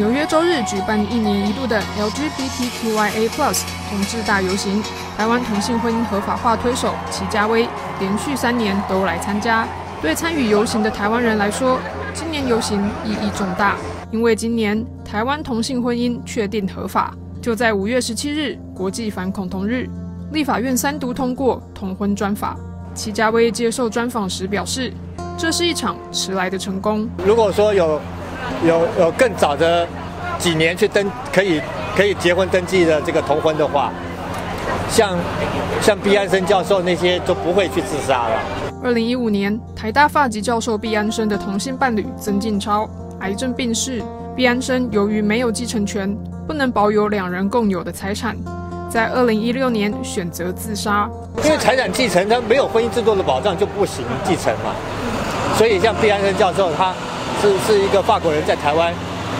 纽约周日举办1年1度的 LGBTQIA+ 同志大游行，台湾同性婚姻合法化推手祁家威连续3年都来参加。对参与游行的台湾人来说，今年游行意义重大，因为今年台湾同性婚姻确定合法。就在5月17日国际反恐同日，立法院3读通过同婚专法。祁家威接受专访时表示，这是一场迟来的成功。 如果说有更早的几年去可以结婚登记的这个同婚的话，像毕安生教授那些就不会去自杀了。 2015年，台大法籍教授毕安生的同性伴侣曾静超癌症病逝，毕安生由于没有继承权，不能保有2人共有的财产，在2016年选择自杀。 因为财产继承它没有婚姻制度的保障就不行继承嘛，所以像毕安生教授他是一个法国人在台湾，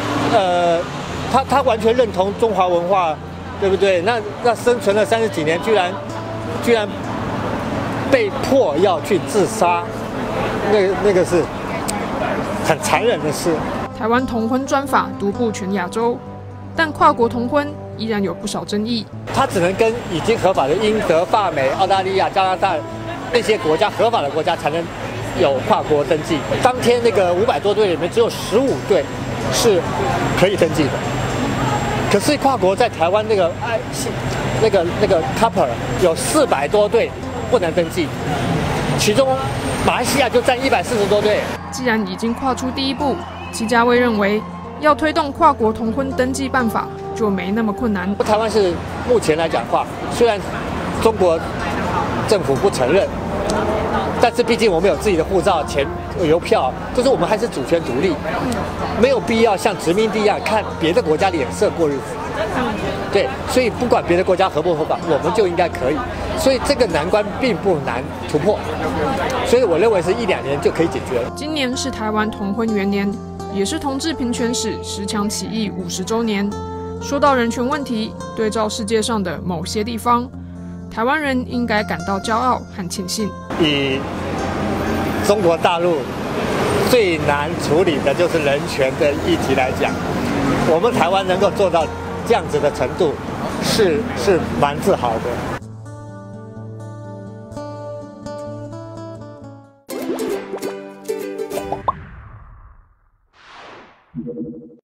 他完全认同中华文化，对不对？那生存了30几年，居然被迫要去自杀，那个是很残忍的事。 台湾同婚专法独步全亚洲，但跨国同婚依然有不少争议。 它只能跟已经合法的英德法美、澳大利亚、加拿大那些国家合法的国家才能有跨国登记。当天那个500多对里面只有15对是可以登记的，可是跨国在台湾那个 couple 有400多对不能登记，其中马来西亚就占140多对。 既然已经跨出第一步，祁家威认为要推动跨国同婚登记办法就没那么困难。 台湾是目前来讲的话，虽然中国政府不承认，但是毕竟我们有自己的护照、钱、邮票，就是我们还是主权独立，没有必要像殖民地一样看别的国家脸色过日子。对，所以不管别的国家合不合法，我们就应该可以。所以这个难关并不难突破，所以我认为是1-2年就可以解决了。 今年是台湾同婚元年，也是同志平权史10强起义50周年。说到人权问题，对照世界上的某些地方，台湾人应该感到骄傲和庆幸。 以中国大陆最难处理的就是人权的议题来讲，我们台湾能够做到这样子的程度，是蛮自豪的。